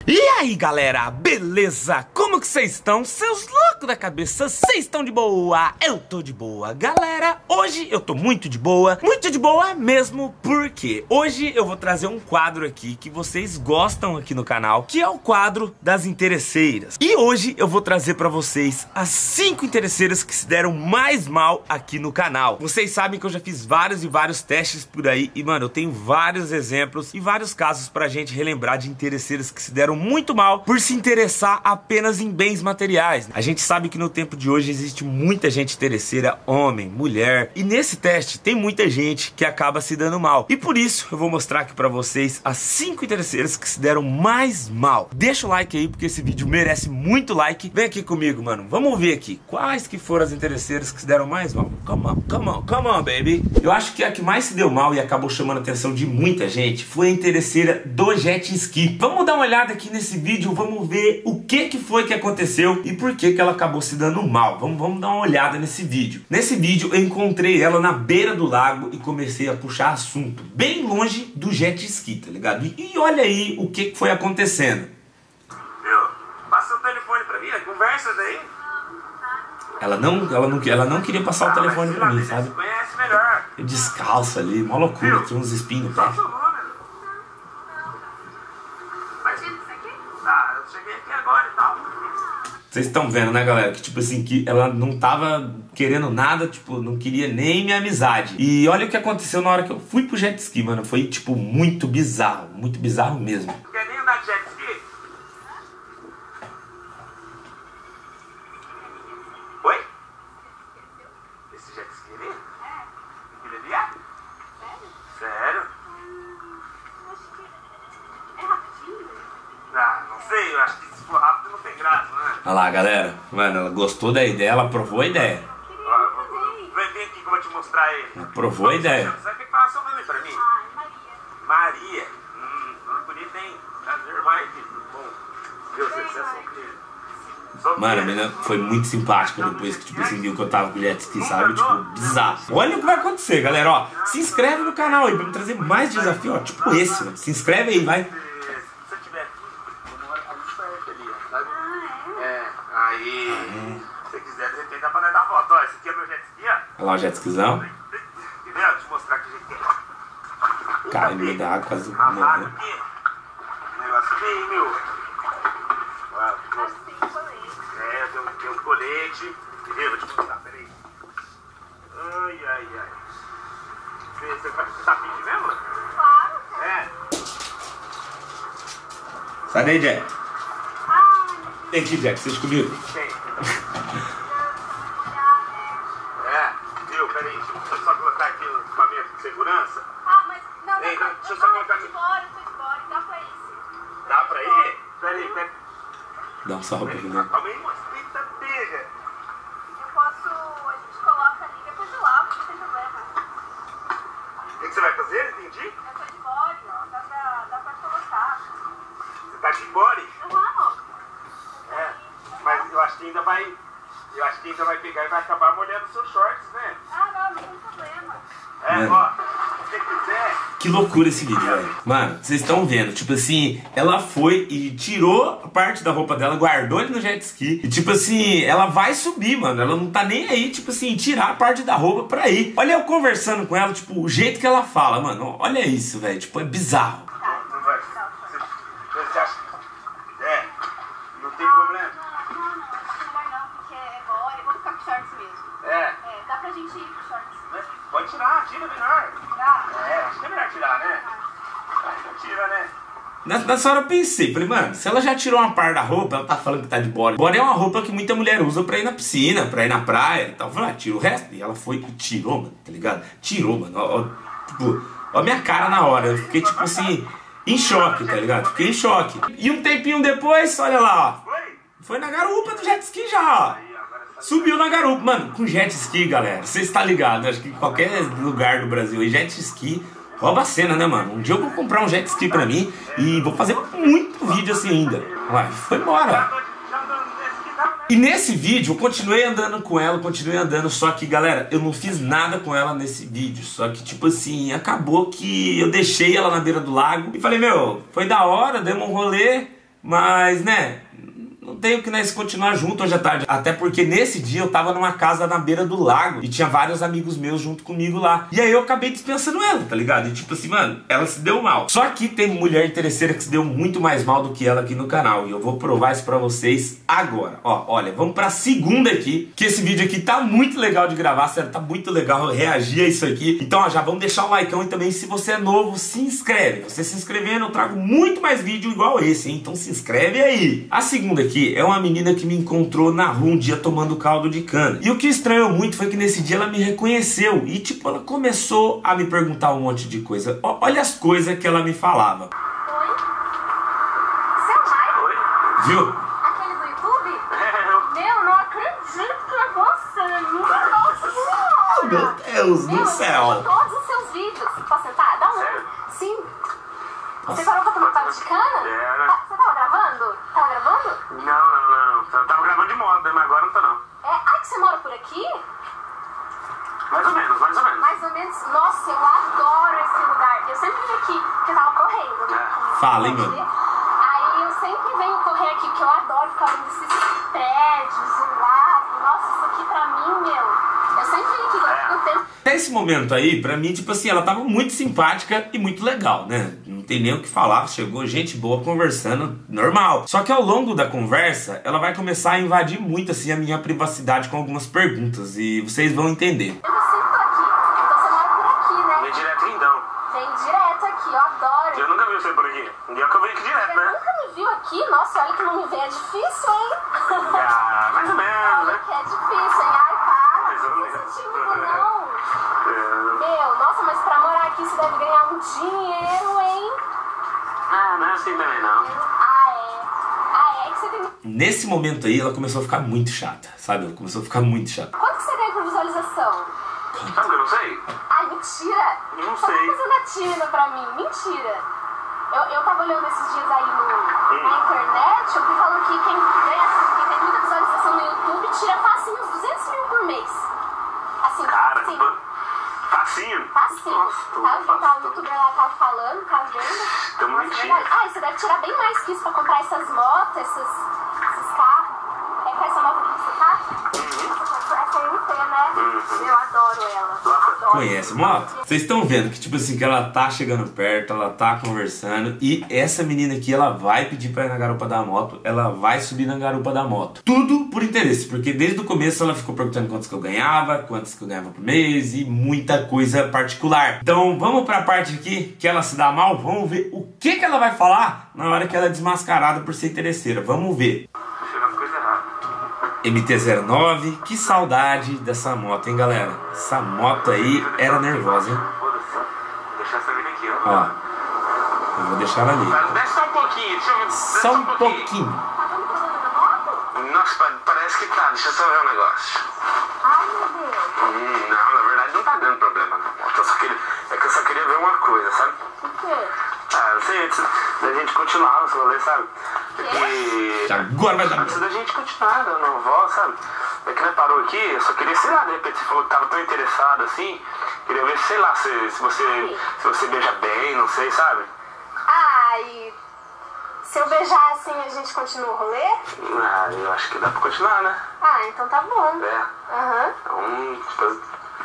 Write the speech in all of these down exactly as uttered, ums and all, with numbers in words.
E aí galera, beleza? Como que vocês estão? Seus loucos da cabeça, vocês estão de boa? Eu tô de boa. Galera, hoje eu tô muito de boa, muito de boa mesmo, porque hoje eu vou trazer um quadro aqui que vocês gostam aqui no canal, que é o quadro das interesseiras. E hoje eu vou trazer pra vocês as cinco interesseiras que se deram mais mal aqui no canal. Vocês sabem que eu já fiz vários e vários testes por aí e mano, eu tenho vários exemplos e vários casos pra gente relembrar de interesseiras que se deram muito mal por se interessar apenas em bens materiais. A gente sabe que no tempo de hoje existe muita gente interesseira, homem, mulher, e nesse teste tem muita gente que acaba se dando mal. E por isso eu vou mostrar aqui pra vocês as cinco interesseiras que se deram mais mal. Deixa o like aí porque esse vídeo merece muito like. Vem aqui comigo, mano. Vamos ver aqui quais que foram as interesseiras que se deram mais mal. Come on, come on, come on, baby. Eu acho que a que mais se deu mal e acabou chamando a atenção de muita gente foi a interesseira do jet ski. Vamos dar uma olhada aqui nesse vídeo, vamos ver o que que foi que aconteceu e por que que ela acabou se dando mal. Vamos, vamos dar uma olhada nesse vídeo. Nesse vídeo eu encontrei ela na beira do lago e comecei a puxar assunto, bem longe do jet ski, tá ligado? E, e olha aí o que que foi acontecendo. Meu, passa o telefone pra mim, conversa daí. Ela não, ela não, ela não queria passar ah, o telefone pra mim, sabe? Conhece melhor. Eu descalço ali, uma loucura, tinha uns espinhos, tá? Vocês estão vendo, né, galera? Que tipo assim, que ela não tava querendo nada, tipo, não queria nem minha amizade. E olha o que aconteceu na hora que eu fui pro jet ski, mano. Foi, tipo, muito bizarro. Muito bizarro mesmo. Não quer nem andar de jet ski? Oi? Esse jet ski ali? É. Aquele ali é? Sério? Sério? Acho que é rapidinho. Ah, não sei. Eu acho que se for rápido não tem graça, né? Olha lá, galera. Mano, ela gostou da ideia, ela aprovou a ideia. Vem, vem aqui que eu vou te mostrar ele. Aprovou a ideia. Você vai ter que falar seu nome pra mim. Ai, Maria. Maria. Hum, nome bonito, hein? Prazer, mais bom. Deus, você é solteiro. Mano, a menina foi muito simpática depois que, tipo assim, viu que eu tava com o jet ski, sabe? Tipo, bizarro. Olha o que vai acontecer, galera, ó. Se inscreve no canal aí pra me trazer mais desafio, ó. Tipo esse, mano. Se inscreve aí, vai. Se você tiver aqui, eu moro ali perto ali, sabe? É, aí, se você quiser, de repente dá pra dar foto. Ó, esse aqui é meu jet ski, ó. Olha lá o jet skizão. Entendeu? Deixa eu mostrar que jeito que é. Cara, no meio da água, quase Amarrado morreu. aqui. O negócio bem, meu. Ó, Mas tem colete. é, tem um, tem um colete. Entendeu? Vou te mostrar, peraí. Ai, ai, ai. Você, você tá pedindo mesmo? Claro, cara. É. Sai daí, Jack. Ai, Vem aqui, Jack, vocês comigo. Tem. olhar, né? É, viu? Peraí, deixa eu só colocar aqui o equipamento de segurança. Ah, mas não, Ei, não, não, deixa eu eu só tô colocar de aqui. fora, eu tô de fora, dá pra isso. Dá pra ir? Peraí, peraí. Dá um salve aqui, né? Calma aí, moço. Eita, pega. Eu posso, a gente coloca ali, depois eu lavo, não tem problema. O que, que você vai fazer? Entendi. Eu tô de body, ó, dá pra, dá pra colocar. Você tá de body? Vamos. É. Mas eu acho que ainda vai. Eu acho que ainda vai pegar e vai acabar molhando seus shorts, né? Ah, não, não tem problema. É, Mano. ó. Se você quiser. Que loucura esse vídeo, velho. Mano, vocês estão vendo, tipo assim, ela foi e tirou a parte da roupa dela, guardou ele no jet ski. E tipo assim, ela vai subir, mano. Ela não tá nem aí, tipo assim, tirar a parte da roupa pra ir. Olha eu conversando com ela, tipo, o jeito que ela fala, mano. Olha isso, velho. Tipo, é bizarro. Não vai. Você, você acha que. É. Não tem problema. Não, não, não, acho que melhor não, porque é body, eu vou ficar com shorts mesmo. É. É, dá pra gente ir com shorts. Pode tirar, tira melhor. Dá? É, acho que é melhor tirar, né? Ah, então tira, né? Nessa hora eu pensei, falei, mano, se ela já tirou uma parte da roupa, ela tá falando que tá de body. Body é uma roupa que muita mulher usa pra ir na piscina, pra ir na praia e tal. Eu falei, ah, tira o resto. E ela foi e tirou, mano, tá ligado? Tirou, mano. Ó, ó, tipo, ó a minha cara na hora. Eu fiquei, tipo assim, em choque, tá ligado? Fiquei em choque. E um tempinho depois, olha lá, ó. Foi? Foi na garupa do jet ski já, ó. Subiu na garupa, mano, com jet ski, galera. Você está ligado? Acho que em qualquer lugar do Brasil, e jet ski rouba a cena, né, mano? Um dia eu vou comprar um jet ski pra mim e vou fazer muito vídeo assim ainda. Ué, foi embora. E nesse vídeo eu continuei andando com ela, continuei andando, só que, galera, eu não fiz nada com ela nesse vídeo. Só que, tipo assim, acabou que eu deixei ela na beira do lago e falei, meu, foi da hora, demos um rolê, Mas, né, não tenho que nós continuar junto hoje à tarde. Até porque nesse dia eu tava numa casa na beira do lago e tinha vários amigos meus junto comigo lá. E aí eu acabei dispensando ela, tá ligado? E tipo assim, mano, ela se deu mal. Só que tem mulher interesseira que se deu muito mais mal do que ela aqui no canal. E eu vou provar isso pra vocês agora. Ó, olha, vamos pra segunda aqui. Que esse vídeo aqui tá muito legal de gravar, sério, tá muito legal reagir a isso aqui. Então, ó, já vamos deixar o likeão e também, se você é novo, se inscreve. Você se inscrevendo, eu trago muito mais vídeo igual esse, hein? Então se inscreve aí. A segunda aqui é uma menina que me encontrou na rua um dia tomando caldo de cana. E o que estranhou muito foi que nesse dia ela me reconheceu. E tipo, ela começou a me perguntar um monte de coisa. Ó, olha as coisas que ela me falava. Oi? Seu Mike? Oi? Viu? Aquele do YouTube? É, eu... Meu, não acredito que é você. Nossa senhora. Meu Deus Meu, do eu céu. vi todos os seus vídeos. Posso sentar? Dá um. Sério? Sim. Você parou pra tomar caldo de cana? É, né? Ah, você tava gravando? Tava gravando? Não, não, não. Eu tava gravando de moto, mas agora não tô não. É. Ai, que você mora por aqui? Mais ou menos, mais ou menos. Mais ou menos. Nossa, eu adoro esse lugar. Eu sempre vim aqui, porque eu tava correndo, né? É. Fala, hein, mano. Aí eu sempre venho correr aqui, porque eu adoro ficar vendo esses prédios, o lago. Nossa, isso aqui pra mim, meu... Eu sempre venho aqui, É. no tempo. Até esse momento aí, pra mim, tipo assim, ela tava muito simpática e muito legal, né? Não tem nem o que falar, chegou gente boa conversando, normal. Só que ao longo da conversa, ela vai começar a invadir muito, assim, a minha privacidade com algumas perguntas. E vocês vão entender. Eu sempre tô aqui, então você mora por aqui, né? Vem direto então. Vem direto aqui, eu adoro. Eu nunca vi você por aqui. Um dia que eu venho aqui direto, Você né? nunca me viu aqui? Nossa, olha que não me vê, é difícil, hein? Ah, mais ou menos, Olha né? que é difícil, hein? Ai, para, Mais ou não menos. precisa ser tímido, não. É. Meu, nossa, mas pra morar aqui você deve ganhar um dinheiro, hein? Ah, não é assim também não. Ah, é. Ah, é que você tem... Nesse momento aí, ela começou a ficar muito chata, sabe? Ela começou a ficar muito chata. Quanto que você ganha por visualização? Sabe que eu não sei? Ai, mentira! Eu não Só sei. tá fazendo a tímida pra mim, mentira! Eu, eu tava olhando esses dias aí no, na internet, eu vi falando que quem ganha, assim, quem tem muita visualização no YouTube tira fácil uns duzentos mil por mês. Assim, Cara, assim, facinho. facinho. Nossa, tô Tá, tá, o fácil. youtuber lá tava falando, tá vendo? Tamo Nossa, mentindo. verdade. Ah, e você deve tirar bem mais que isso pra comprar essas motos, esses, esses carros. É com essa moto que você tá? Essa M T, né? Eu adoro ela. Adoro. Conhece moto? Vocês estão vendo que, tipo assim, que ela tá chegando perto, ela tá conversando. E essa menina aqui, ela vai pedir pra ir na garupa da moto. Ela vai subir na garupa da moto. Tudo por interesse, porque desde o começo ela ficou perguntando quantos que eu ganhava, quantos que eu ganhava por mês e muita coisa particular. Então vamos pra parte aqui que ela se dá mal. Vamos ver o que que ela vai falar na hora que ela é desmascarada por ser interesseira. Vamos ver. Tô cheirando coisa errada. M T zero nove, que saudade dessa moto, hein, galera? Essa moto aí era nervosa, hein? Foda-se. Vou deixar essa mina aqui, ó. Ó, eu vou deixar ela ali. Mas desce só um pouquinho, deixa eu ver. Desce Só um pouquinho. Tá dando problema na moto? Nossa, pa- parece que tá. Deixa eu só ver um negócio. Ai, meu Deus. Hum, não, na verdade não tá dando problema na moto. Eu só queria, é que eu só queria ver uma coisa, sabe? O quê? Ah, não sei, antes da gente continuar no rolê, sabe? É que... Agora vai dar Antes da gente continuar dando voz, sabe? É que nós parou aqui, eu só queria, sei lá, de repente você falou que tava tão interessado assim. Queria ver, sei lá, se, se você se você beija bem, não sei, sabe? Ai, se eu beijar assim a gente continua o rolê? Ah, eu acho que dá pra continuar, né? Ah, então tá bom. É. Aham. Então, tipo...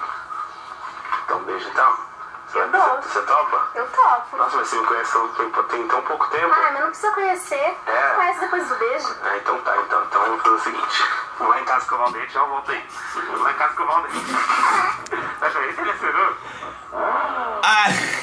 Então, um beijo então. Você, Eu vai- dou. você, você topa? Eu topo. Nossa, mas você me conhece tem, tem tão pouco tempo. Ah, mas não precisa conhecer. É. Conhece depois do beijo. Ah, então tá, então, então vamos fazer o seguinte. Vou lá em casa escovar o dente, já eu volto aí. Vou lá em casa escovar o dente. Acha aí, ele acerou? Ai,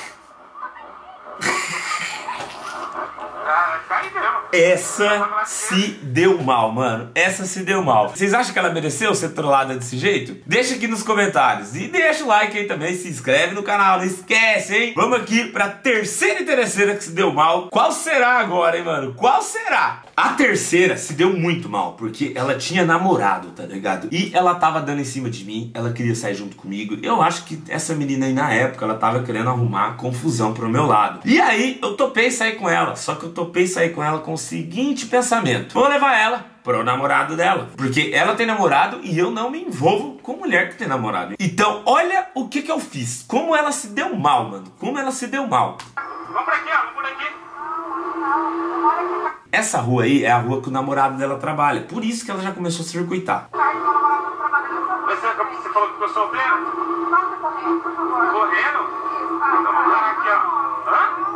Ah, tá aí mesmo. essa se deu mal, mano. Essa se deu mal. Vocês acham que ela mereceu ser trollada desse jeito? Deixa aqui nos comentários. E deixa o like aí também, se inscreve no canal. Não esquece, hein? Vamos aqui pra terceira interesseira que se deu mal. Qual será agora, hein, mano? Qual será? A terceira se deu muito mal, porque ela tinha namorado, tá ligado? E ela tava dando em cima de mim, ela queria sair junto comigo. Eu acho que essa menina aí, na época, ela tava querendo arrumar confusão pro meu lado. E aí, eu topei sair com ela, só que eu topei sair com ela com o seguinte pensamento: vou levar ela pro namorado dela, porque ela tem namorado e eu não me envolvo com mulher que tem namorado. Então, olha o que que eu fiz, como ela se deu mal, mano, como ela se deu mal. Vamos por aqui, ó, vamos por aqui. essa rua aí é a rua que o namorado dela trabalha. Por isso que ela já começou a circuitar. Mas você, você falou que ficou solteira? Correndo? Então vamos parar aqui, ó.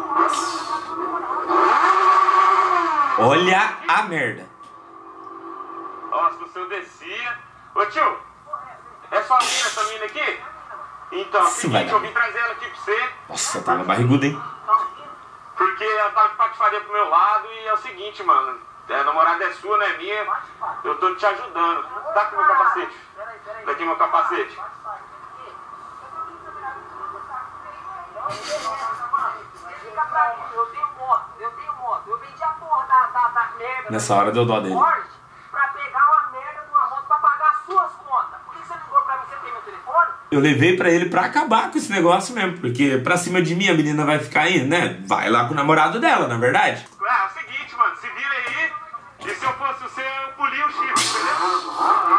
Hã? Olha a merda. Nossa, se eu descia... Ô tio, é sua mina essa mina aqui? Então, Isso vai seguinte, dar. eu vim trazer ela aqui pra você. Nossa, tava barriguda, hein? Porque ela tá de patifaria pro meu lado e é o seguinte, mano. A namorada é sua, não é minha. Eu tô te ajudando. Tá aqui meu capacete. Tá aqui meu capacete. Eu tenho moto, eu tenho moto. Eu vendi a porra da, da, da merda. Nessa hora deu dó dele. Pra pegar uma merda de uma moto pra pagar as suas contas. Por que você não ligou pra mim? Você tem meu telefone? Eu levei pra ele pra acabar com esse negócio mesmo. Porque pra cima de mim a menina vai ficar aí, né? Vai lá com o namorado dela, na verdade. Ah, é o seguinte, mano. Se vira aí. E se eu fosse você, eu polia o chifre, entendeu?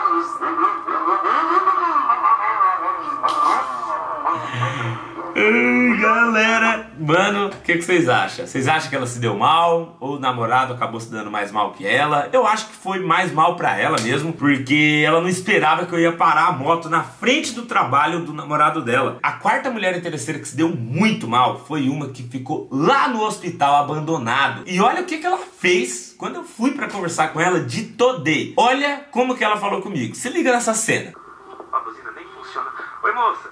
Ai, galera. Mano, o que, que vocês acham? Vocês acham que ela se deu mal? Ou o namorado acabou se dando mais mal que ela? Eu acho que foi mais mal pra ela mesmo, porque ela não esperava que eu ia parar a moto na frente do trabalho do namorado dela. A quarta mulher interesseira que se deu muito mal foi uma que ficou lá no hospital abandonado. E olha o que, que ela fez quando eu fui pra conversar com ela de todei. Olha como que ela falou comigo. Se liga nessa cena. A buzina nem funciona. Oi, moça.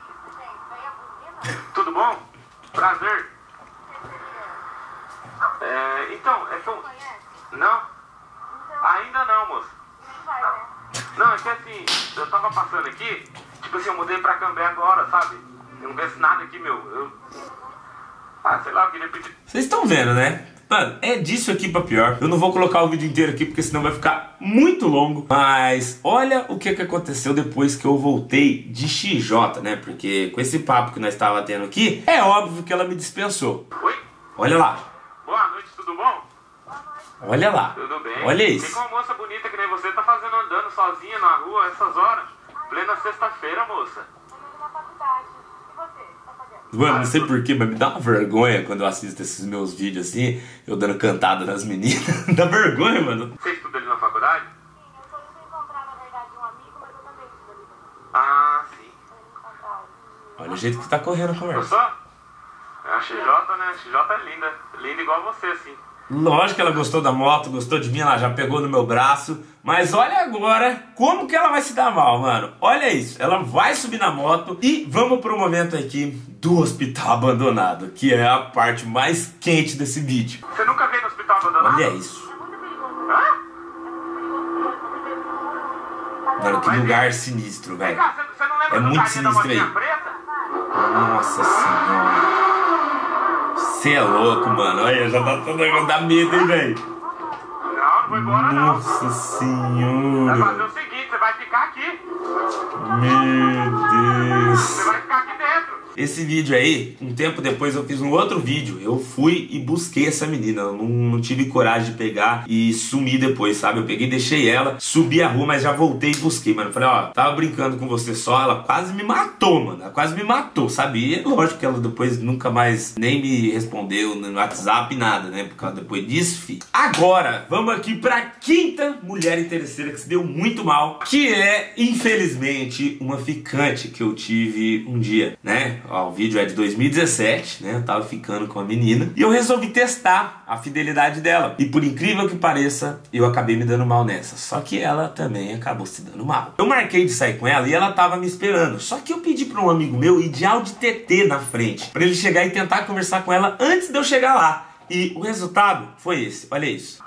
Tudo bom? Prazer. É, então, é que eu... Não? Ainda não, moça. Não, é que assim, eu tava passando aqui, tipo assim, eu mudei pra Cambé agora, sabe? Eu não conheço nada aqui, meu. Eu... Ah, sei lá, eu queria pedir... Vocês estão vendo, né? Mano, é disso aqui pra pior. Eu não vou colocar o vídeo inteiro aqui porque senão vai ficar muito longo. Mas olha o que, que aconteceu depois que eu voltei de X J, né? Porque com esse papo que nós estávamos tendo aqui, é óbvio que ela me dispensou. Oi? Olha lá. Boa noite, tudo bom? Olha lá. Tudo bem? Olha O que isso. que uma moça bonita que nem você tá fazendo andando sozinha na rua essas horas? Plena sexta-feira, moça. Mano, não sei porquê, mas me dá uma vergonha quando eu assisto esses meus vídeos assim, eu dando cantada nas meninas. Dá vergonha, mano. Você estuda ali na faculdade? Sim, eu só indo encontrar, na verdade, um amigo, mas eu também estudo ali. Ah, sim. Olha o jeito que tá correndo a conversa. Gostou? É a X J, né? A X J é linda. Linda igual você, assim. Lógico que ela gostou da moto, gostou de mim, ela já pegou no meu braço. Mas olha agora como que ela vai se dar mal, mano. Olha isso, ela vai subir na moto e vamos pro momento aqui do hospital abandonado, que é a parte mais quente desse vídeo. Você nunca veio no hospital abandonado? Olha isso. Hã? Mano, que lugar sinistro, Vem velho. cá, você, você não lembra É do muito carinha da sinistro motinha aí. preta? Nossa senhora. Você é louco, mano. Olha, já tá todo negócio da medo, hein, velho. Não, não vou embora, não. Nossa Vai fazer senhora. o seguinte, você vai ficar aqui. Meu Deus. Você vai ficar aqui dentro. Esse vídeo aí, um tempo depois eu fiz um outro vídeo. Eu fui e busquei essa menina. Eu não, não tive coragem de pegar e sumir depois, sabe? Eu peguei e deixei ela, subi a rua, mas já voltei e busquei, mano. Falei, ó, tava brincando com você só. Ela quase me matou, mano. Ela quase me matou, sabe? E é lógico que ela depois nunca mais nem me respondeu no WhatsApp, nada, né? Por causa depois disso, fi. Agora, vamos aqui pra quinta mulher interesseira que se deu muito mal, que é, infelizmente, uma ficante que eu tive um dia, né? Ó, o vídeo é de dois mil e dezessete, né? Eu tava ficando com a menina e eu resolvi testar a fidelidade dela. E por incrível que pareça, eu acabei me dando mal nessa. Só que ela também acabou se dando mal. Eu marquei de sair com ela e ela tava me esperando. Só que eu pedi pra um amigo meu ir de Audi T T na frente, pra ele chegar e tentar conversar com ela antes de eu chegar lá. E o resultado foi esse. Olha isso.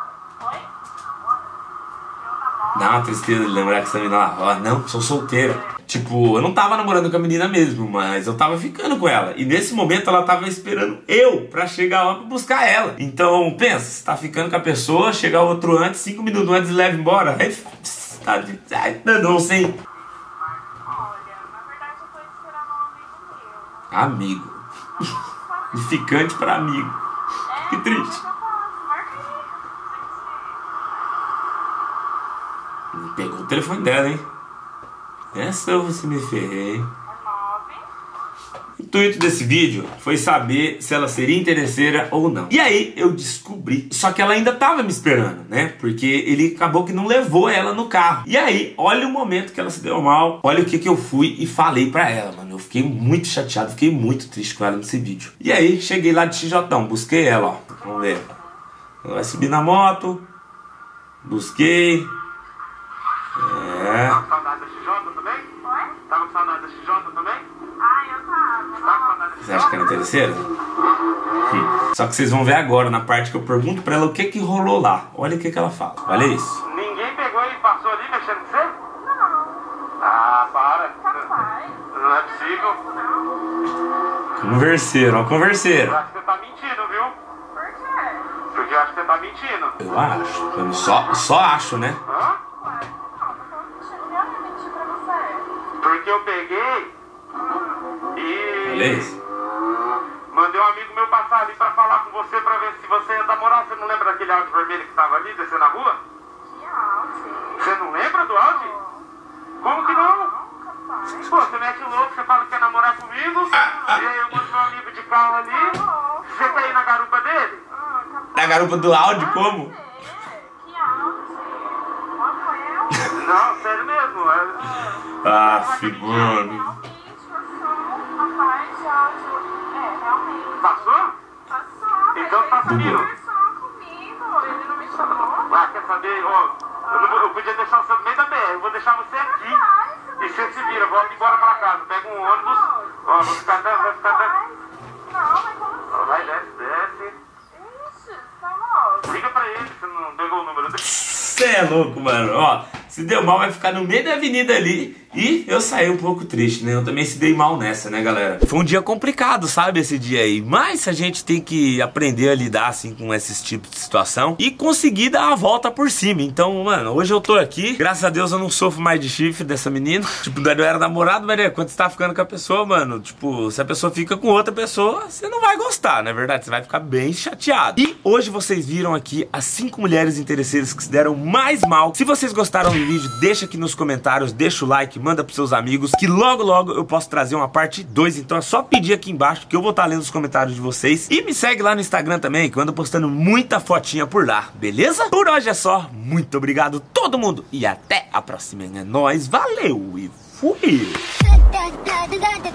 Dá uma tristeza de lembrar que essa menina lá, ó, não, sou solteira. Tipo, eu não tava namorando com a menina mesmo, mas eu tava ficando com ela. E nesse momento ela tava esperando eu pra chegar lá pra buscar ela. Então, pensa, você tá ficando com a pessoa, chegar o outro antes, cinco minutos antes e leva embora. Aí, tá de... Ai, não sei. Olha, na verdade eu tô esperando um amigo meu. Amigo. De ficante pra amigo. Que triste. Pegou o telefone dela, hein? Essa você me ferrei. intuito desse vídeo foi saber se ela seria interesseira ou não. E aí eu descobri, só que ela ainda tava me esperando, né? Porque ele acabou que não levou ela no carro. E aí, olha o momento que ela se deu mal, olha o que que eu fui e falei pra ela, mano. Eu fiquei muito chateado, fiquei muito triste com ela nesse vídeo. E aí, cheguei lá de Xijotão, busquei ela, ó. Vamos ver. Ela vai subir na moto. Busquei. É. Tava com saudade da X J também? Oi? Tava com saudade da X J também? Ah, eu tava. Tá com saudade da X J? Você acha que ela é interesseira? Hum. Só que vocês vão ver agora, na parte que eu pergunto pra ela o que que rolou lá. Olha o que que ela fala. Olha isso. Ninguém pegou e passou ali mexendo com você? Não, Ah, para. capaz. Não é possível. Não. Converseiro, ó, converseiro. Eu acho que você tá mentindo, viu? Por quê? Porque eu acho que você tá mentindo. Eu acho. Eu só, só acho, né? Hã? Ué, não, mas eu não menti, não ia mentir pra você. Porque eu peguei e... Olha isso. Mandei um amigo meu passar ali pra falar com você pra ver se você ia namorar. Você não lembra daquele áudio vermelho que tava ali, descendo na rua? Que áudio. Você não lembra do áudio? Como que não? Não, capaz. Pô, você mete louco, você fala que quer namorar comigo, e aí eu mando meu amigo de carro ali. Você quer ir na garupa dele? Ah, capaz. Na garupa do áudio, como? Que áudio. Rafael. Não, sério mesmo. É... Ah, Não figura. Realmente, passou. Rapaz, de áudio. É, realmente. Passou? Passou. Então tá Ele subindo. conversou comigo. Ele não me chamou. Ah, quer saber? Ó, eu, não vou- eu podia deixar você no meio da B R, eu vou deixar você aqui. Rapaz, E você se vira, volta embora pra casa. Pega um ônibus. Ó, vou ficar até, vai ficar até... Rapaz. Não, mas como assim? Ó, vai, desce, desce. Ixi, tá louco. Liga pra ele, você não pegou o número dele. Você é louco, mano. Ó, se deu mal, vai ficar no meio da avenida ali. E eu saí um pouco triste, né? Eu também se dei mal nessa, né, galera? Foi um dia complicado, sabe, esse dia aí. Mas a gente tem que aprender a lidar, assim, com esses tipos de situação. E conseguir dar a volta por cima. Então, mano, hoje eu tô aqui. Graças a Deus eu não sofro mais de chifre dessa menina. Tipo, eu era namorado, mas né, quando você tá ficando com a pessoa, mano, tipo, se a pessoa fica com outra pessoa, você não vai gostar, não é verdade? Você vai ficar bem chateado. E hoje vocês viram aqui as cinco mulheres interesseiras que se deram mais mal. Se vocês gostaram do vídeo, deixa aqui nos comentários, deixa o like, manda pros seus amigos, que logo logo eu posso trazer uma parte dois. Então é só pedir aqui embaixo que eu vou estar lendo os comentários de vocês. E me segue lá no Instagram também, que eu ando postando muita fotinha por lá, beleza? Por hoje é só, muito obrigado todo mundo e até a próxima. É nóis, valeu e fui! da da da da da